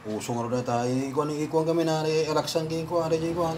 Usong ro data ikuan kami na elaksan king ko ada ikuan.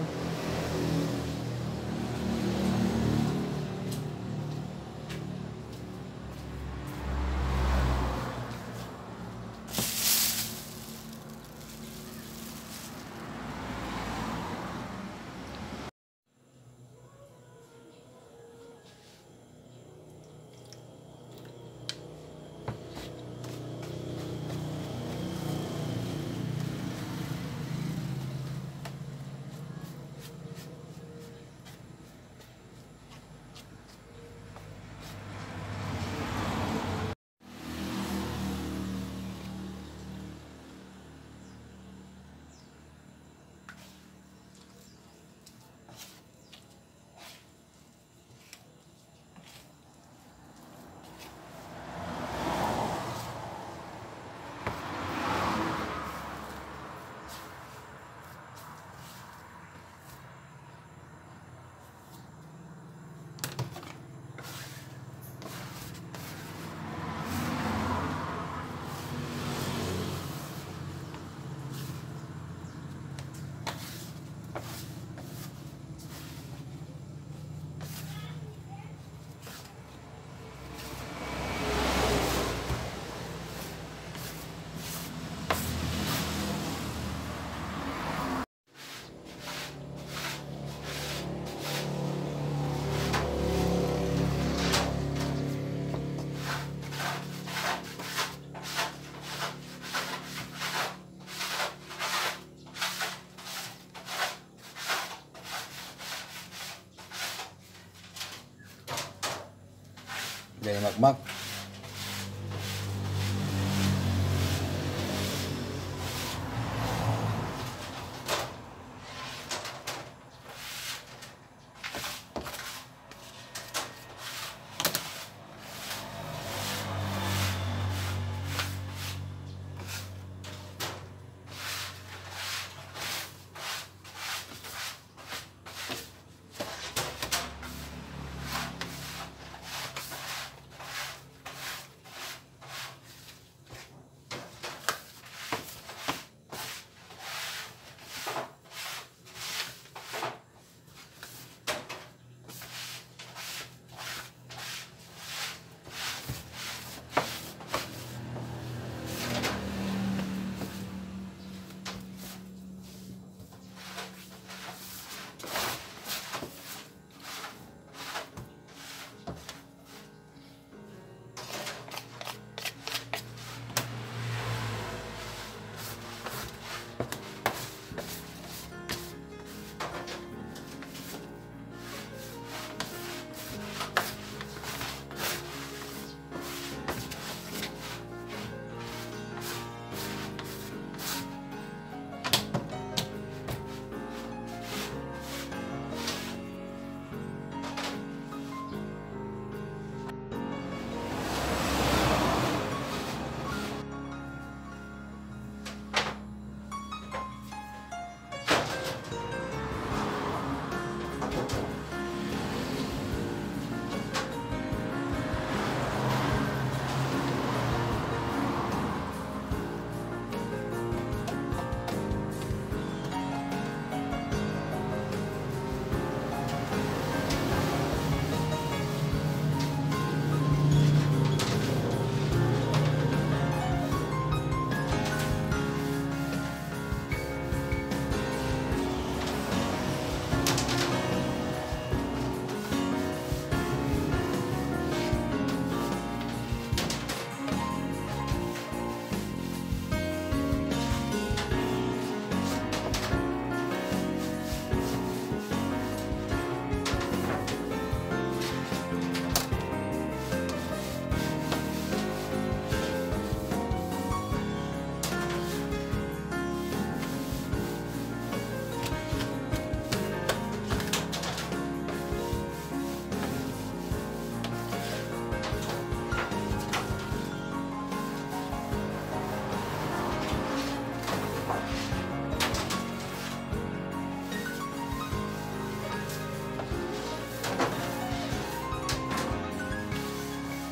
Gaya makmak.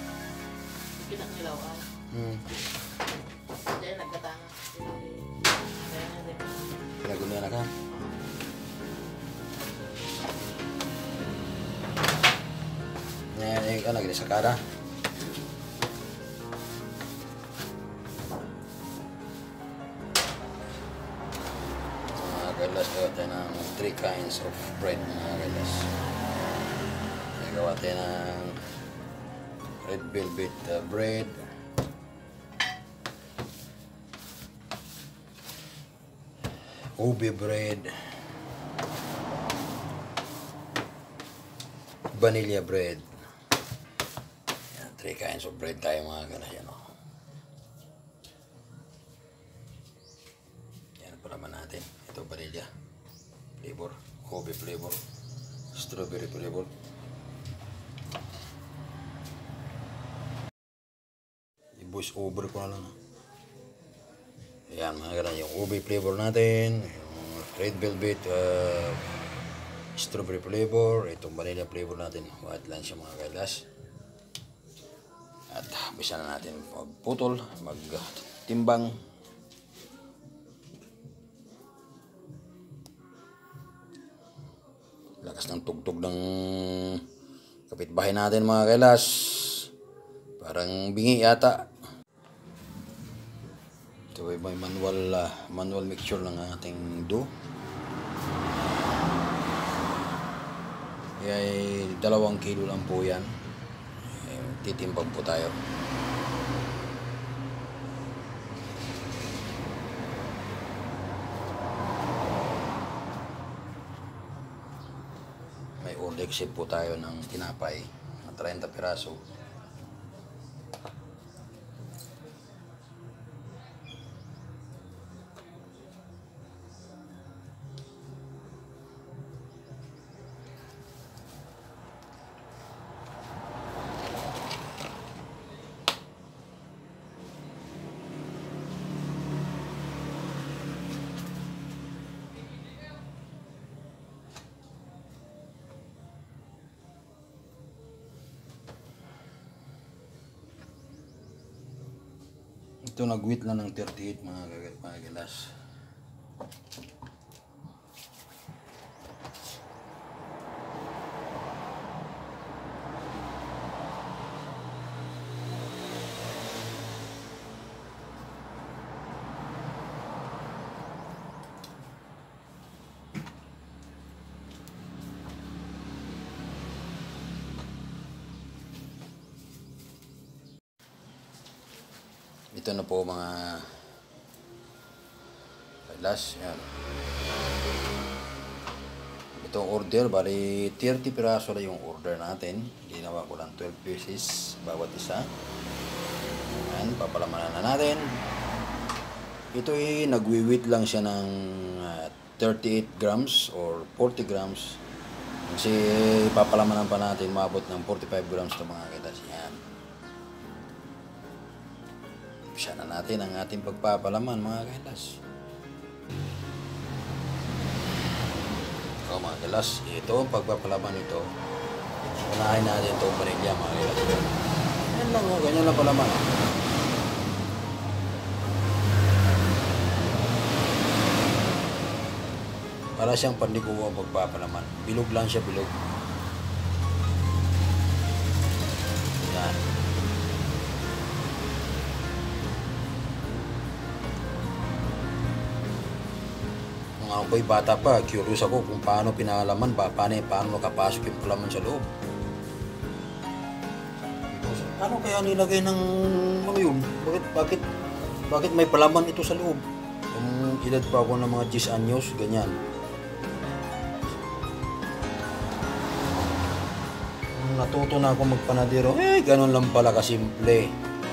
Pinaknilawan. Hmm. Diyan nagkatanga. Yan, lagi sa kara. Mga kailas, gawa tayo ng 3 kinds of bread, mga kailas. Gawa tayo ng red velvet bread, ube bread, vanilla bread. Yan, 3 kinds of bread tayo, mga kailas. Yan, oh. Yan pa naman natin. Ito vanilla flavor, ube flavor, strawberry flavor. Voice over ko na lang. Ayan, mga ganun yung ube flavor natin, yung red velvet strawberry flavor, itong vanilla flavor natin. White lang siya, mga kailas. At bisa na natin magputol, magtimbang. Lakas ng tugtog ng kapitbahay natin, mga kailas. Parang bingi yata. Ito ay may manual mixture ng ating dough. Kaya ay 2 kilo lang po yan. Titimbang po tayo. May order ship po tayo ng tinapay na 30 piraso. Ito nag-wheat na ng 38, mga kailas. Ito na po, mga kailas. Yan. Itong order, bali 30 piraso na yung order natin. Ginawa ko lang 12 pieces bawat isa. Yan, papalamanan na natin. Ito ay nagwi-weight lang siya ng 38 grams or 40 grams. Kasi papalamanan pa natin, maabot ng 45 grams ito, mga kailas. Yan. Umpisa na natin ang ating pagpapalaman, mga kailas. Mga kailas, ito ang pagpapalaman ito. Unahin natin itong vanilla, mga kailas. Yan lang, ganyan lang palaman. Para siyang pandikuwa ang pagpapalaman. Bilog lang siya, bilog. Yan. Nung ako'y bata pa, curious ako kung paano pinalaman, paano nakapasok yung palaman sa loob. Ano kaya nilagay ng ano yun? Bakit may palaman ito sa loob? Kung edad pa ako ng mga 10 anyos, ganyan. Nung natuto na ako magpanadero, ganun lang pala kasimple.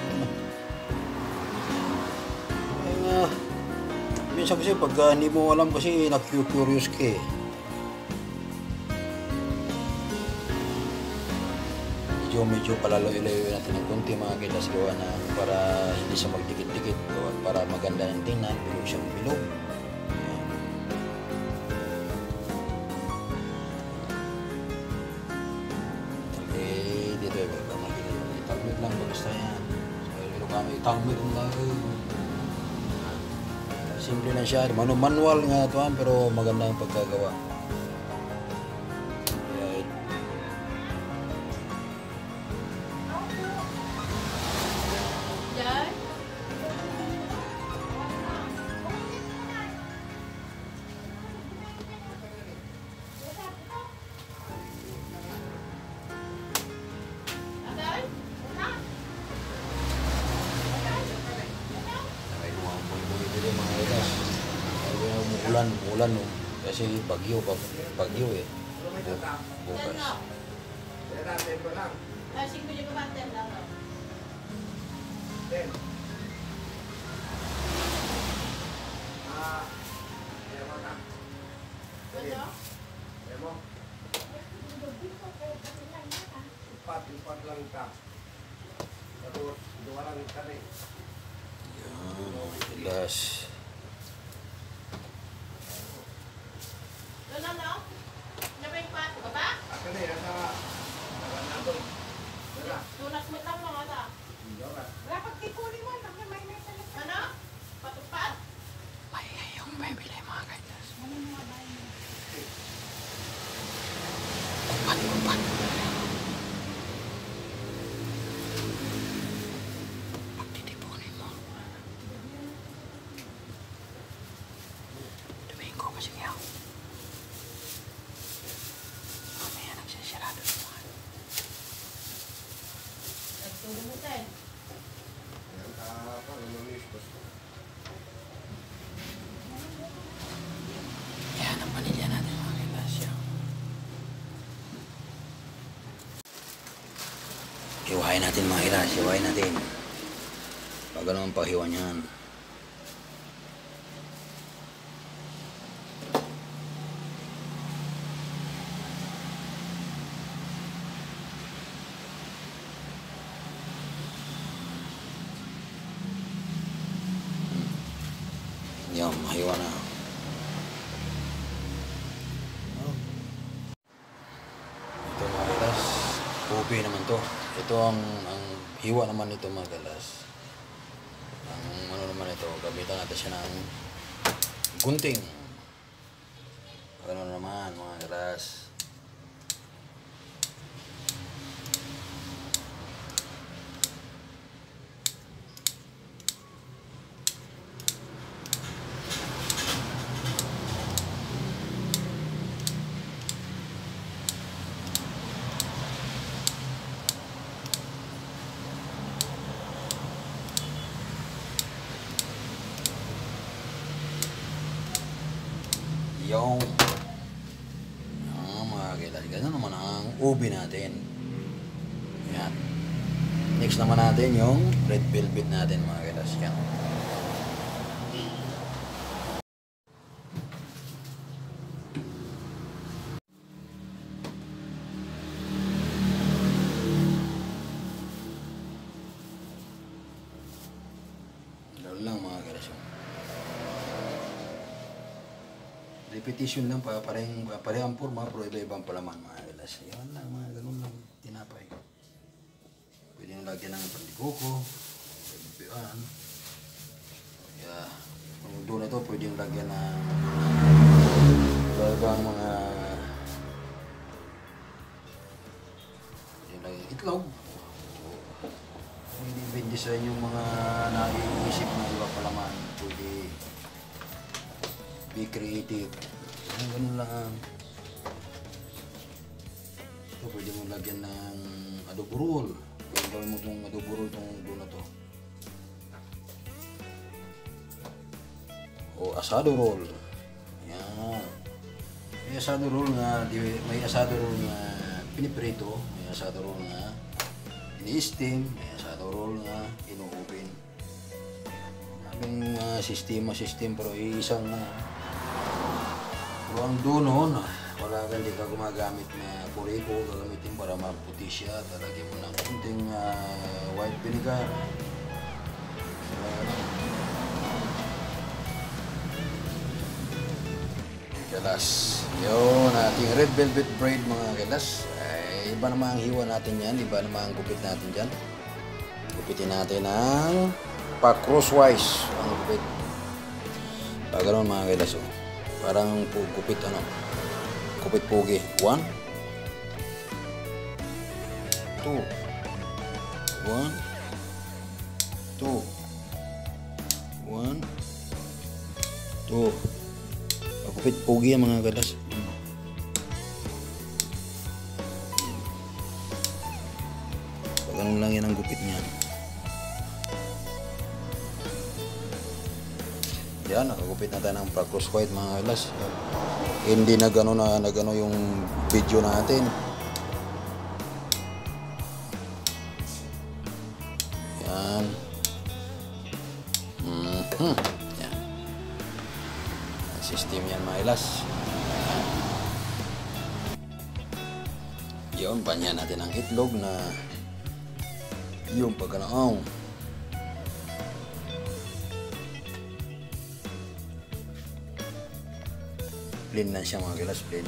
Minsan kasi pag hindi mo alam kasi na-curious ka eh. Medyo palaloy-layoy natin ng konti, mga kailas, gawa na para hindi siya magdikit-dikit, para maganda ng tingnan, bilog siyang bilog. Dito ay wala magiging italmit lang, basta yan. So, kami italmit lang. Simple lang siya, manual nga ito, pero maganda ang pagkagawa. umulan no. Kasi bagyo eh. Bukas. Empat lang ka. Terus dua lang kami. Yan, jelas. Akan ni nasa nato. Wala. Tunat mo lang mga ata. Wala. Dapat kikunin mo, may talaga. Ano? Patupad. May yung bibili mga kaitas. Ano mga bahay mo? Upat. Pagtitipunin mo. Domingo kasi ngayon. Mamaya nagsisirado naman. Nagtulong mo tayo. Yang apa nulis bos. Yan ang panilya natin mga kaitas. Hiwain natin mga kaitas. Hiwain natin. Pag ano ang pahiwa niyan. Yan, mahiwa na. Ito mga kaitas. Ubi naman to. Ito ang hiwa naman nito mga kaitas. Ang ano naman ito, gamitan natin siya ng gunting. Ano naman mga kaitas. Yung mga kailan, ganun naman ang ubi natin. Yan. Next naman natin yung red velvet natin mga kailan. Yan. Lalo lang mga kailan. Repetition lang, parehang forma, pero iba-ibang palaman mga kailas. Yan lang, mga ganun lang, tinapay. Pwede nyo lagyan ng pandikuko, pagbibian. Kaya, kung doon na ito, pwede nyo lagyan ng iba-ibang mga pwede nyo lagyan itlog. Pwede i-design yung mga naiisip na iba palaman. Pwede be creative. Ganun lang. Ito, pwede mo lagyan ng adobo roll. Pwede gawin mo itong adobo roll itong doon na to. O asado roll. Yan. May asado roll nga, may asado roll nga piniprito. May asado roll nga ini-steam. May asado roll nga ino-oven. Maraming sistema pero isang pero ang doon, wala ka, hindi ka gumagamit na puriko, gagamitin para maputi siya. Talagyan mo ng kunting white vinegar. Kalas. Yun, ating red velvet bread mga kalas. Ay, iba naman ang hiwa natin yan, iba naman ang gupit natin dyan. Gupitin natin ng pa-crosswise ang gupit. Ganoon mga kalas. Parang gupit gupit pugi. 1 2 1 2 1 2. Gupit pugi ang mga kalas. Ganun lang yan ang gupit niya. Yan, nakagupit na tayo ng Pracross White mga kailas. Hindi na gano yung video natin. Yan. Yan. System yan mga kailas. Yun, banyan natin ang itlog na yung pagkanaong. Plain na siya mga kilas, plain.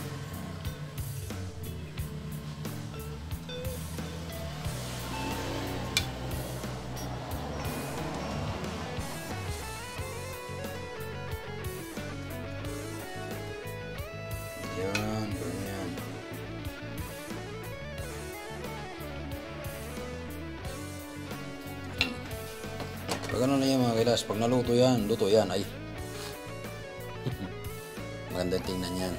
Yan, ganyan. Pag ano na yan mga kilas, pag naluto yan, luto yan, ay. Magandang tingnan yan.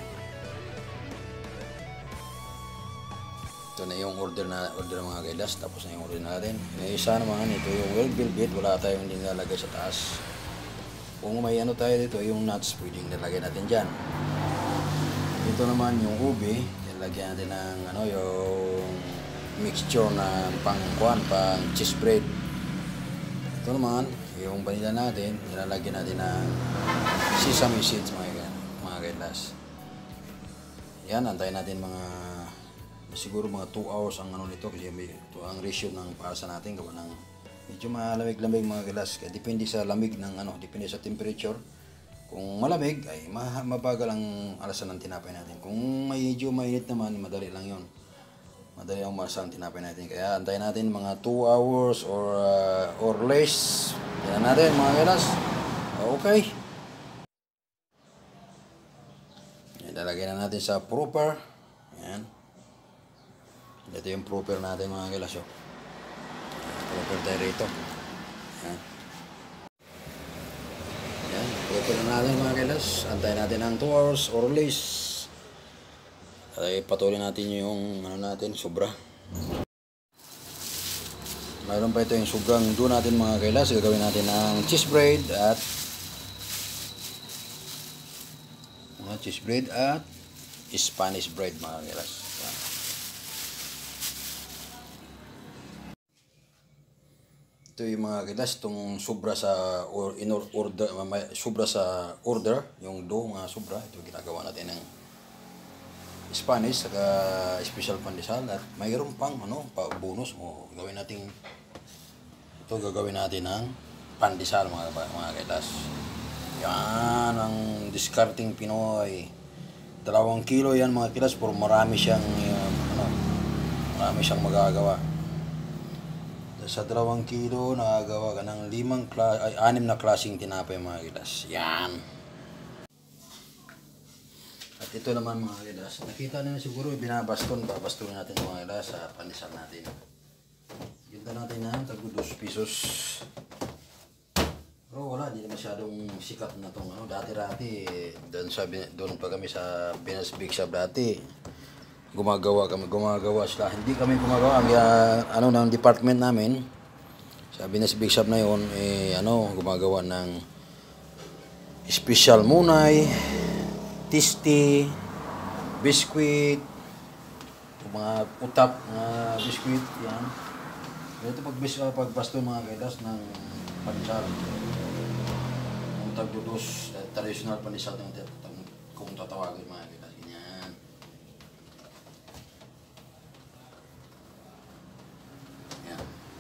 Ito na yung order mga kailas. Tapos na yung order natin. May isa naman, ito yung well velvet. Wala tayong hindi nalagay sa taas. Kung may ano tayo dito, yung nuts, pwedeng nalagay natin dyan. Ito naman yung ube. Nilagyan natin ng ano, yung mixture na pang cheese bread. Ito naman, yung vanilla natin, nilalagyan natin ng sesame seeds mga kailas. Yan, antayin natin siguro mga 2 hours ang ano nito kasi ito ang ratio ng pasa natin gawa ng medyo malamig-lamig mga kailas. Kaya depende sa lamig ng ano, depende sa temperature. Kung malamig ay mabagal ang alasan ng tinapay natin. Kung medyo mainit naman, madali lang 'yon. Madali ang umasa ang tinapay natin. Kaya antayin natin mga 2 hours or less. Yan natin mga kailas. Okay. Lalagay na natin sa proper. Ayan. Ito yung proper natin mga kailas. Proper tayo rito. Ayan. Ayan. Proper na natin mga kailas. Antayin natin ng 2 hours or less. Ay patuloy natin yung ano natin, sobra. Mayroon pa ito yung sobrang doon natin mga kailas. Gagawin natin ng cheese bread at cheese bread at Spanish bread mga kailas. Ito yung mga kailas, itong sobra sa order, yung dough mga sobra, ito ginagawa natin ng Spanish saka special pandesal at mayroon pang bonus mo gagawin natin. Ito gagawin natin ng pandesal mga kailas. Yan ang discarding Pinoy. 2 kilo yan mga kilas, pero marami siyang magagawa. Sa 2 kilo nakagawa ka ng 6 na klaseng tinapay mga kilas. Yan. At ito naman mga kilas, nakita nyo siguro babaston natin mga kilas sa pandesal natin. Ginta natin na tag 2 pesos. Pero wala, hindi na masyadong sikat na itong dati-rati. Doon pa kami sa Venus Big Shop dati. Gumagawa sila. Hindi kami gumagawa. Ng department namin, sa Venus Big Shop na yun, gumagawa ng special munay, tisti, biskuit, mga utap, mga biskuit, yan. Ito pagbasto mga kailas ng pandesal. Tagdudos, traditional pandesal kung tatawagin mga kailas. Ganyan. Yan.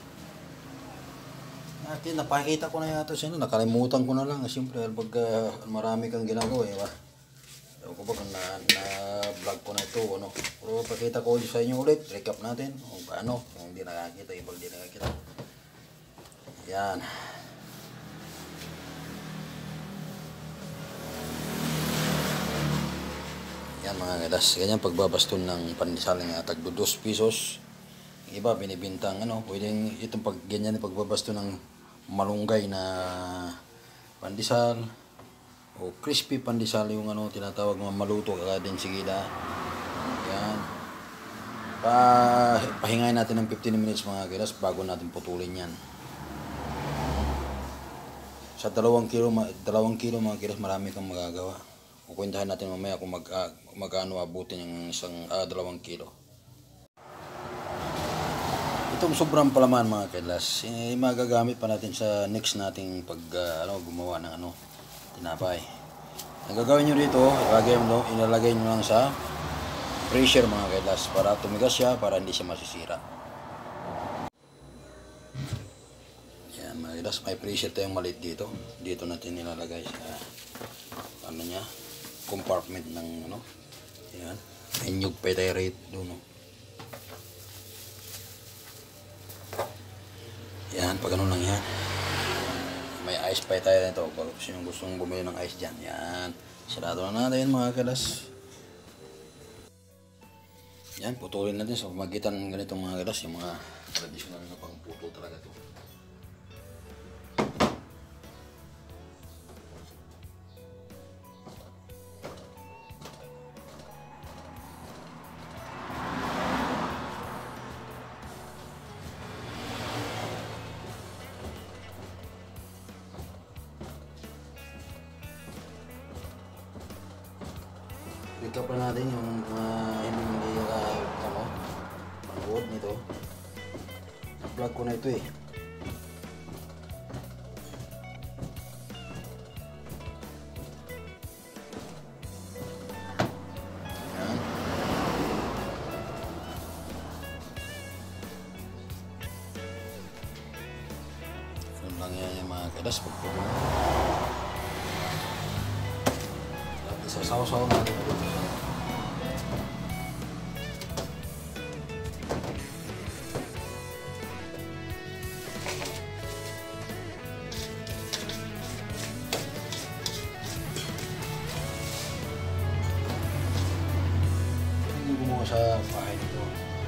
Natin, napakita ko na yata siya. Nakalimutan ko na lang. Siyempre, pag marami kang ginagawa, ba? Ewan ko ba kung na-vlog ko na ito, Pero pakita ko sa inyo ulit. Recap natin. O paano. Kung hindi nakakita, ibang hindi nakakita. Yan. Yan mga kailas, ganyan pagbabaston ng pandesal ng tag 2 pesos. Iba binibintang pwedeng itong ganyan pagbabaston ng malunggay na pandesal o crispy pandesal yung tinatawag mga maluto din sigila. Yan. Pahingayin natin ng 15 minutes mga kailas bago natin putulin yan. Sa 2 kilo, 2 kilo mga kilos, marami kang magagawa. Kukwentahan natin mamaya kung magkano abutin yung 2 kilo. Itong sobrang palaman mga kilas, magagamit pa natin sa next nating pag gumawa ng tinapay. Ang gagawin nyo dito, ilalagay nyo lang sa freezer mga kilas para tumigas siya, para hindi siya masisira. Yan mga kilas, may freezer tayong maliit dito. Dito natin ilalagay sa compartment ng yan. May nyug pa tayo rate doon. Yan, pag lang yan. May ice pa tayo nito. Pag sino gustong bumili ng ice dyan. Yan. Sarado na natin mga kilas. Yan, putulin natin sa pamagitan ng ganitong mga kilas. Yung mga traditional na pang puto talaga ito. Ika pa natin yung hindi panood nito. Na-vlog ko na ito eh. Yan. Ganun lang yan yung mga kilas pagpupunan. Sasaw-saw natin ito. Hindi gumawa sa bahay nito.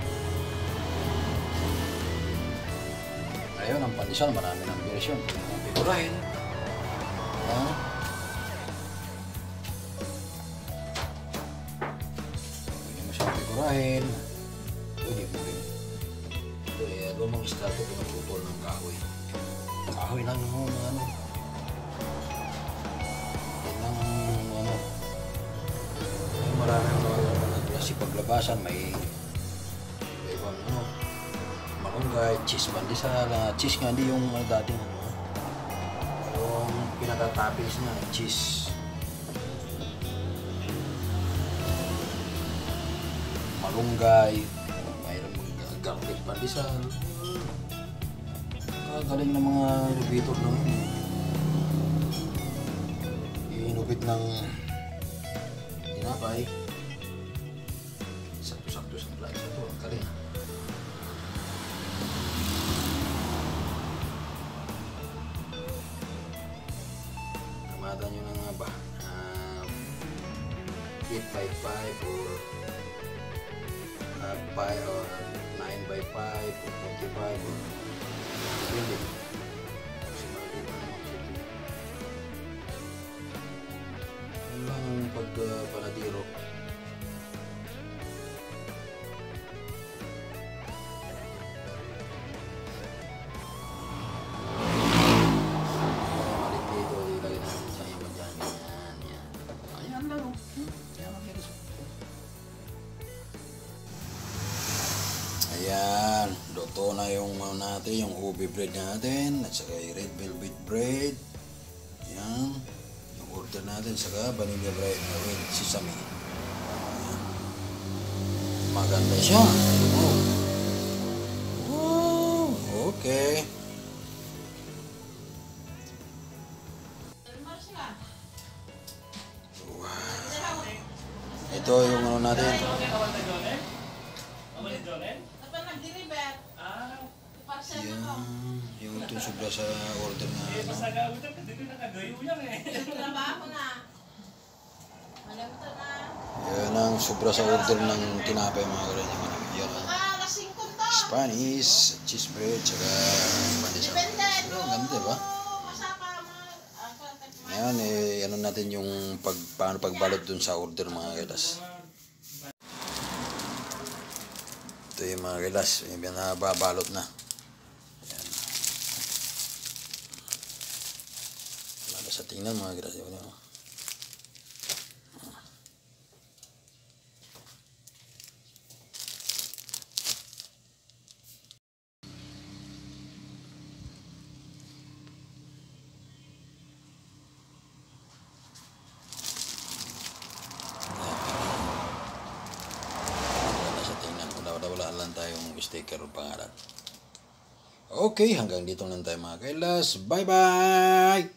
Ngayon, ang pandesal, marami ng version. Ang pipurahin. Pipurahin. Pwede po rin. Ito ay lumang isda ito, pinaputol ng kahoy. Kahoy lang yung Ay, maraming klase paglabasan. May ibang malunggay, cheese pandesal. Cheese nga, hindi yung dating yung pinatatapis na cheese. Malunggay, mayroon garlic pandesal. Galing ng mga innovator ng inubit ng tinapay. Sakto-sakto sa plano ito. Galing. Kamada nyo na nga ba? 8x5 or 5 or 9x5 or 45 or really. Ano lang ang pagpanadiro. Malit dito, ilagay natin sa iba dyan. Yan. Ayan lang. Yan ang hirap. Ayan, luto na yung natin, yung ubi bread natin, at saka yung red velvet bread. Ayan, yung order natin, saka vanilla bread with sesame. Ayan. Maganda siya. Oh, okay. Wow. Ito yung natin. Yan, yung itong sobra sa order na yan ang sobra sa order ng tinapay mga karanyo. Yan ang Spanish, cheese bread, saka pandesal. Ganda diba? Yan, ano natin yung paano pagbalot dun sa order mga kilas. Ito yung mga kilas, yung nababalot na. sa tingnan mga grasya. Wala lang tayong sticker o pangalan. Okay, hanggang dito lang tayo mga kailas. Bye-bye!